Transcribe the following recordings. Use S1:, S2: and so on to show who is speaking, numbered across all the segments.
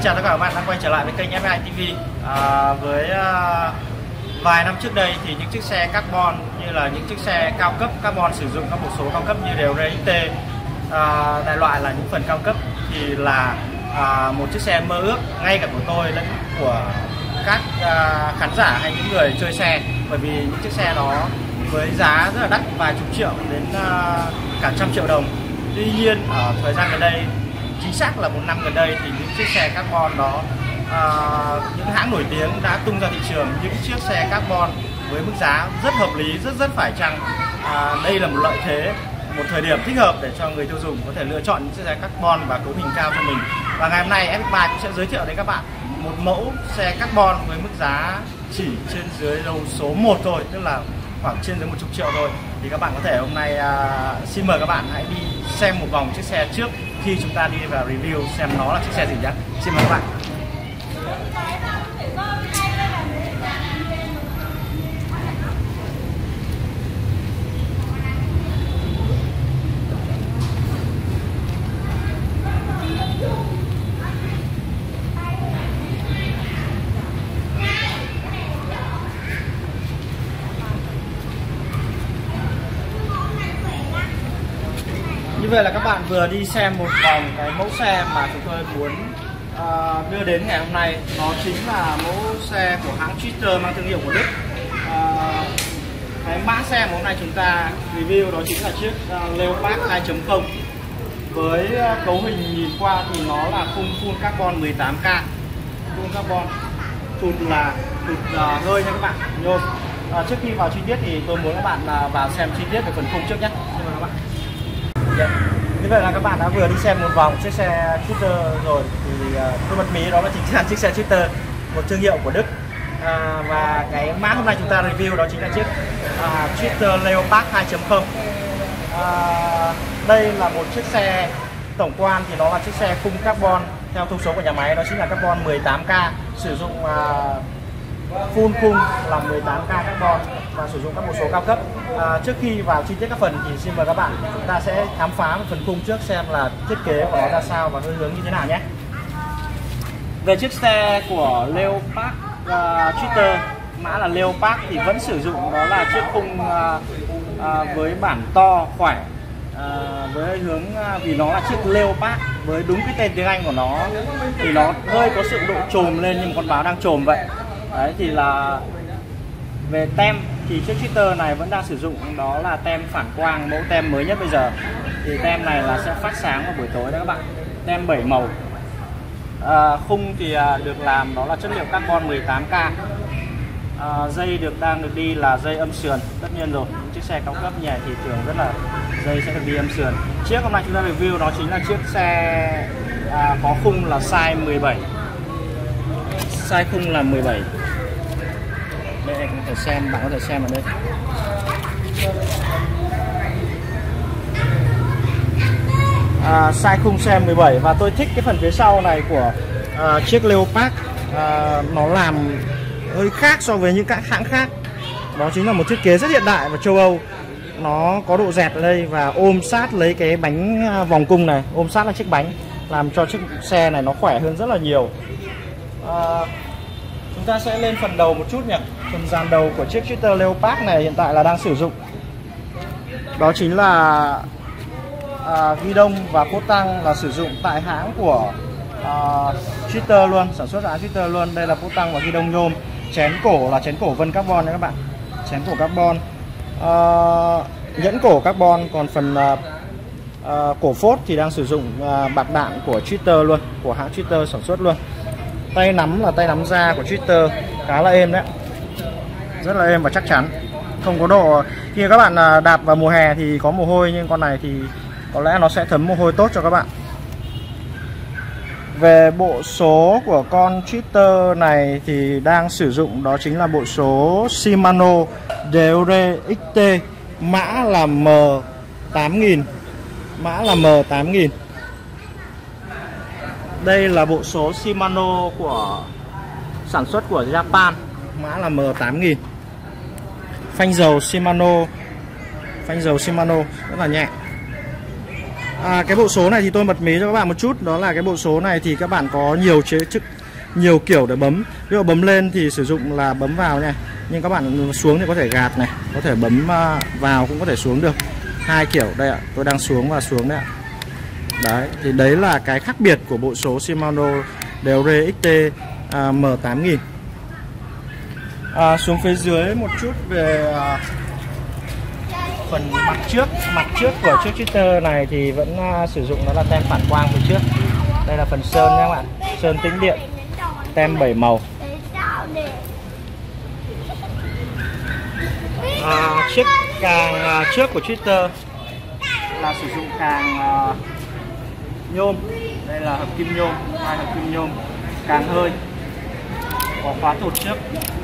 S1: chào tất cả các bạn đã quay trở lại với kênh F2 TV. Với vài năm trước đây thì những chiếc xe carbon như là những chiếc xe cao cấp carbon sử dụng các hộp số cao cấp như đều RXT, đại loại là những phần cao cấp thì là một chiếc xe mơ ước ngay cả của tôi lẫn của các khán giả hay những người chơi xe, bởi vì những chiếc xe đó với giá rất là đắt, vài chục triệu đến cả trăm triệu đồng. Tuy nhiên ở thời gian gần đây, chính xác là một năm gần đây, thì những chiếc xe carbon đó, những hãng nổi tiếng đã tung ra thị trường những chiếc xe carbon với mức giá rất hợp lý, rất phải chăng. Đây là một lợi thế, một thời điểm thích hợp để cho người tiêu dùng có thể lựa chọn những chiếc xe carbon và cấu hình cao cho mình. Và ngày hôm nay F3 cũng sẽ giới thiệu đến các bạn một mẫu xe carbon với mức giá chỉ trên dưới đầu số 1 thôi, tức là khoảng trên dưới 10 triệu thôi. Thì các bạn có thể hôm nay xin mời các bạn hãy đi xem một vòng chiếc xe trước khi chúng ta đi vào review xem nó là chiếc xe gì nhé. Xin mời các bạn. Như vậy là các bạn vừa đi xem một vòng cái mẫu xe mà chúng tôi muốn đưa đến ngày hôm nay. Nó chính là mẫu xe của hãng Twitter mang thương hiệu của Đức. Cái mã xe mà hôm nay chúng ta review đó chính là chiếc Leopard 2.0. Với cấu hình nhìn qua thì nó là khung full carbon 18K, full carbon, thụt hơi nha các bạn, nhôm. Trước khi vào chi tiết thì tôi muốn các bạn vào xem chi tiết về phần khung trước nhé. Xin mời các bạn. Như vậy là các bạn đã vừa đi xem một vòng chiếc xe Twitter rồi, thì tôi bật mí đó là chính là chiếc xe Twitter, một thương hiệu của Đức. Và cái mã hôm nay chúng ta review đó chính là chiếc Twitter Leopard 2.0. Đây là một chiếc xe tổng quan thì nó là chiếc xe khung carbon theo thông số của nhà máy, đó chính là carbon 18K, sử dụng full khung là 18K carbon và sử dụng các hộp số cao cấp. Trước khi vào chi tiết các phần thì xin mời các bạn chúng ta sẽ khám phá một phần khung trước xem là thiết kế của nó ra sao và hơi hướng như thế nào nhé. Về chiếc xe của Leopard Twitter, mã là Leopard, thì vẫn sử dụng đó là chiếc khung với bản to khỏe, với hướng vì nó là chiếc Leopard với đúng cái tên tiếng Anh của nó thì nó hơi có sự độ chồm lên như một con báo đang chồm vậy. Đấy thì là về tem thì chiếc Twitter này vẫn đang sử dụng đó là tem phản quang, mẫu tem mới nhất bây giờ. Thì tem này là sẽ phát sáng vào buổi tối đó các bạn, tem 7 màu. Khung thì được làm đó là chất liệu carbon 18K. Dây đang được đi là dây âm sườn, tất nhiên rồi, những chiếc xe cao cấp như này thì thường rất là dây sẽ được đi âm sườn. Chiếc hôm nay chúng ta review đó chính là chiếc xe có khung là size 17, size khung là 17. Đây anh có thể xem, bạn có thể xem ở đây. Size khung xe 17 và tôi thích cái phần phía sau này của chiếc Leopard. Nó làm hơi khác so với những các hãng khác. Đó chính là một thiết kế rất hiện đại và châu Âu. Nó có độ dẹt ở đây và ôm sát lấy cái bánh vòng cung này, ôm sát là chiếc bánh, làm cho chiếc xe này nó khỏe hơn rất là nhiều. Chúng ta sẽ lên phần đầu một chút nhỉ. Phần dàn đầu của chiếc Twitter Leopard này hiện tại là đang sử dụng đó chính là ghi đông và phốt tăng là sử dụng tại hãng của Twitter luôn, sản xuất hãng Twitter luôn. Đây là phốt tăng và ghi đông nhôm. Chén cổ là chén cổ vân carbon nha các bạn, chén cổ carbon, nhẫn cổ carbon. Còn phần cổ phốt thì đang sử dụng bạc đạn của Twitter luôn, của hãng Twitter sản xuất luôn. Tay nắm là tay nắm da của Twitter, khá là êm đấy, rất là êm và chắc chắn, không có độ khi các bạn đạp vào mùa hè thì có mồ hôi, nhưng con này thì có lẽ nó sẽ thấm mồ hôi tốt cho các bạn. Về bộ số của con Twitter này thì đang sử dụng đó chính là bộ số Shimano DRXT, mã là M8000, mã là M8000. Đây là bộ số Shimano của sản xuất của Japan, mã là M8000. Phanh dầu Shimano rất là nhẹ. Cái bộ số này thì tôi bật mí cho các bạn một chút, đó là cái bộ số này thì các bạn có nhiều kiểu để bấm. Ví dụ bấm lên thì sử dụng là bấm vào này, nhưng các bạn xuống thì có thể gạt này, có thể bấm vào cũng có thể xuống được. Hai kiểu đây ạ, tôi đang xuống và xuống đấy ạ. Đấy, thì đấy là cái khác biệt của bộ số Shimano Deore XT M8000. Xuống phía dưới một chút về phần mặt trước của chiếc cheater này thì vẫn sử dụng nó là tem phản quang phía trước. Đây là phần sơn nha các bạn, sơn tĩnh điện, tem 7 màu. Chiếc càng trước của cheater là sử dụng càng nhôm. Đây là hợp kim nhôm, hai hợp kim nhôm, càng hơi, có khóa thụt trước.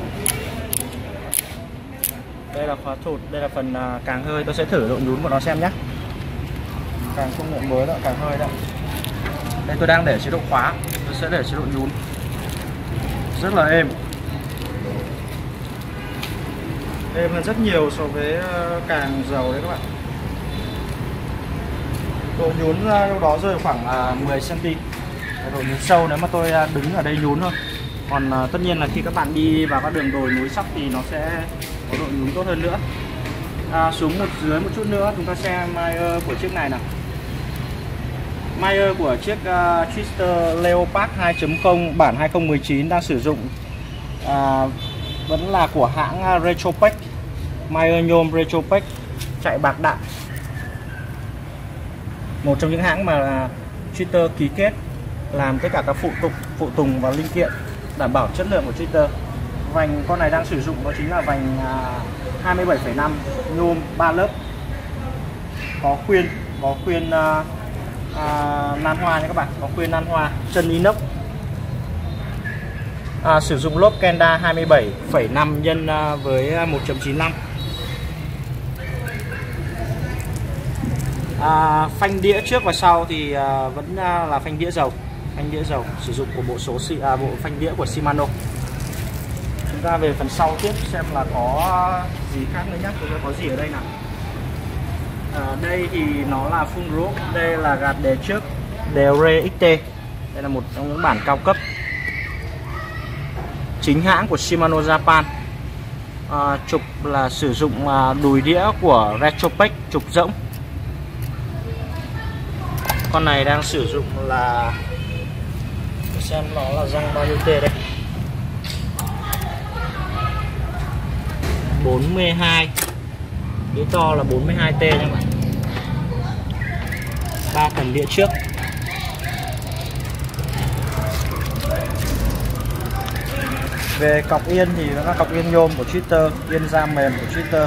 S1: Đây là khóa thụt, đây là phần càng hơi. Tôi sẽ thử độ nhún của nó xem nhé. Càng công nghệ mới đó, càng hơi đó. Đây tôi đang để chế độ khóa, tôi sẽ để chế độ nhún. Rất là êm. Êm hơn rất nhiều so với càng dầu đấy các bạn. Độ nhún lúc đó rơi khoảng 10 cm. Độ nhún sâu nếu mà tôi đứng ở đây nhún thôi. Còn tất nhiên là khi các bạn đi vào các đường đồi núi sóc thì nó sẽ có độ nhún tốt hơn nữa. Xuống dưới một chút nữa chúng ta xem Meyer của chiếc này nào. Meyer của chiếc Twister Leopard 2.0 bản 2019 đang sử dụng vẫn là của hãng Retropec, Meyer nhôm Retropec, chạy bạc đạn. Một trong những hãng mà Twitter ký kết làm tất cả các phụ tùng và linh kiện đảm bảo chất lượng của Twitter. Vành con này đang sử dụng đó chính là vành 27,5 nhôm 3 lớp, có khuyên nan hoa nha các bạn, có khuyên nan hoa, chân inox. Sử dụng lốp Kenda 27,5 nhân với 1.95. Phanh đĩa trước và sau thì vẫn là phanh đĩa dầu, sử dụng của bộ phanh đĩa của Shimano. Chúng ta về phần sau tiếp xem là có gì khác nữa nhé. Có gì ở đây nào? Đây thì nó là full group. Đây là gạt đề trước Deore XT. Đây là một trong những bản cao cấp chính hãng của Shimano Japan. Trục là sử dụng đùi đĩa của Retropec, trục rỗng. Con này đang sử dụng là, xem nó là răng bao nhiêu T đây, 42, đĩa to là 42T nha các bạn. 3 tầng đĩa trước. Về cọc yên thì nó là cọc yên nhôm của Twitter, yên da mềm của Twitter.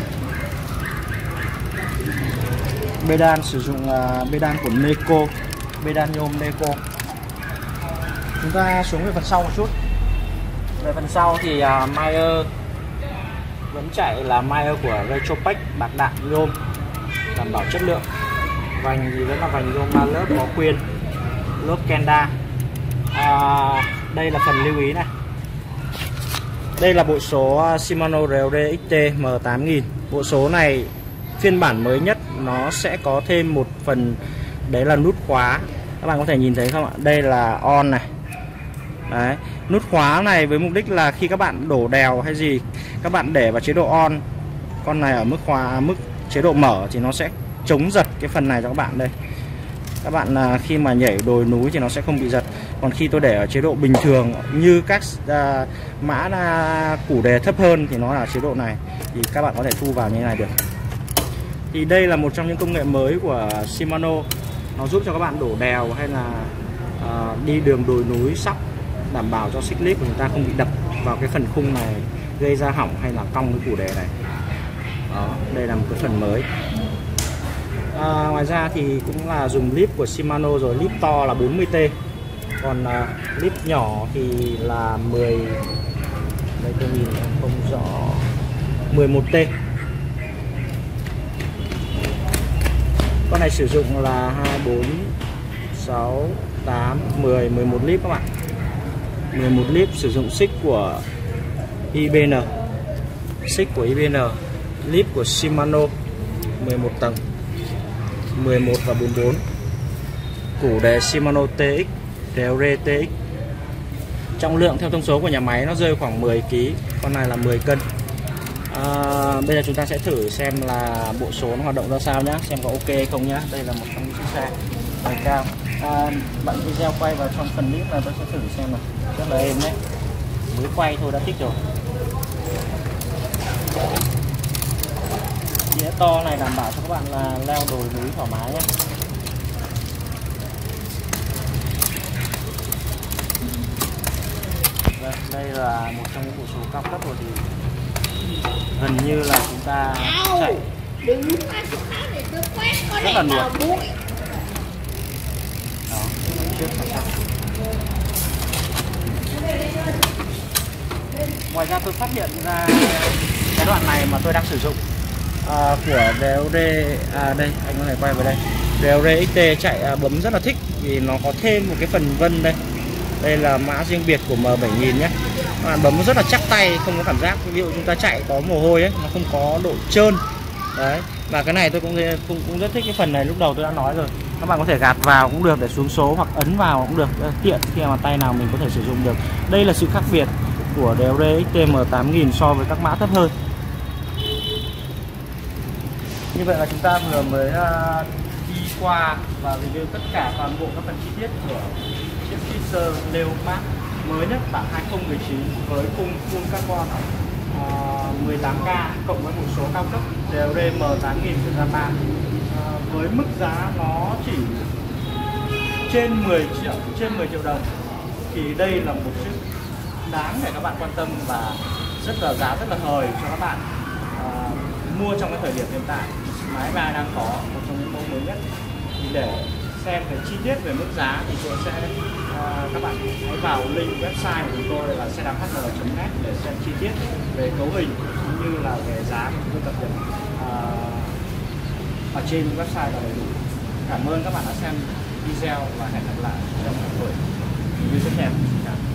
S1: Bê đan sử dụng bê đan của Neko, bê đan nhôm Neko. Chúng ta xuống về phần sau một chút. Về phần sau thì Meyer vẫn chạy là Meyer của Retropec, bạc đạn nhôm, đảm bảo chất lượng. Vành thì vẫn là vành nhôm 3 lớp, có khuyên, lốp Kenda. Đây là phần lưu ý này. Đây là bộ số Shimano Deore XT M8000. Bộ số này phiên bản mới nhất nó sẽ có thêm một phần, đấy là nút khóa. Các bạn có thể nhìn thấy không ạ? Đây là on này. Đấy, nút khóa này với mục đích là khi các bạn đổ đèo hay gì, các bạn để vào chế độ on. Con này ở mức chế độ mở thì nó sẽ chống giật cái phần này cho các bạn đây. Các bạn khi mà nhảy đồi núi thì nó sẽ không bị giật. Còn khi tôi để ở chế độ bình thường như các mã củ đề thấp hơn thì nó là chế độ này, thì các bạn có thể thu vào như thế này được. Thì đây là một trong những công nghệ mới của Shimano. Nó giúp cho các bạn đổ đèo hay là đi đường đồi núi sóc, đảm bảo cho xích lip của người ta không bị đập vào cái phần khung này, gây ra hỏng hay là cong cái củ đề này. Đó, đây là một cái phần mới. Ngoài ra thì cũng là dùng lip của Shimano rồi. Lip to là 40T, còn lip nhỏ thì là 10, đây tôi nhìn không rõ, 11T. Con này sử dụng là 2, 4, 6, 8, 10, 11 lip các bạn. 11 lip, sử dụng xích của IBN, lip của Shimano 11 tầng, 11 và 44. Củ đề Shimano TX, DLR TX. Trọng lượng theo thông số của nhà máy nó rơi khoảng 10 kg, con này là 10 cân. Bây giờ chúng ta sẽ thử xem là bộ số nó hoạt động ra sao nhá, xem có ok không nhá. Đây là một trong những chiếc xe đời cao. Bạn video quay vào trong phần clip là tôi sẽ thử xem nào, rất là êm đấy. Mới quay thôi đã thích rồi. Đĩa to này đảm bảo cho các bạn là leo đồi núi thoải mái nhé. Đây là một trong những bộ số cao cấp rồi, thì gần như là chúng ta chạy rất là nuột. Đó, trước sau. Ngoài ra tôi phát hiện ra cái đoạn này mà tôi đang sử dụng của DLR, đây anh có thể quay vào đây, DLR XT chạy bấm rất là thích vì nó có thêm một cái phần vân đây. Đây là mã riêng biệt của M7000 nhé. Các bạn bấm nó rất là chắc tay, không có cảm giác ví dụ chúng ta chạy có mồ hôi ấy, nó không có độ trơn. Đấy. Và cái này tôi cũng rất thích cái phần này, lúc đầu tôi đã nói rồi. Các bạn có thể gạt vào cũng được để xuống số, hoặc ấn vào cũng được, tiện khi mà tay nào mình có thể sử dụng được. Đây là sự khác biệt của DLR XT M8000 so với các mã thấp hơn. Như vậy là chúng ta vừa mới đi qua và review tất cả toàn bộ các phần chi tiết của chiếc Fisher Leopard mới nhất bản 2019 với khung full carbon 18K cộng với một số cao cấp DLR M8000 của Japan. Với mức giá nó chỉ trên 10 triệu đồng, thì đây là một chiếc đáng để các bạn quan tâm và giá rất là hời cho các bạn mua trong cái thời điểm hiện tại. Máy bay đang có một trong những mẫu mới nhất. Thì để xem cái chi tiết về mức giá thì tôi sẽ các bạn hãy vào link website của chúng tôi là sedamhn.net để xem chi tiết về cấu hình cũng như là về giá của chúng tôi cập nhật ở trên website là đầy đủ. Cảm ơn các bạn đã xem video và hẹn gặp lại trong buổi review tiếp theo.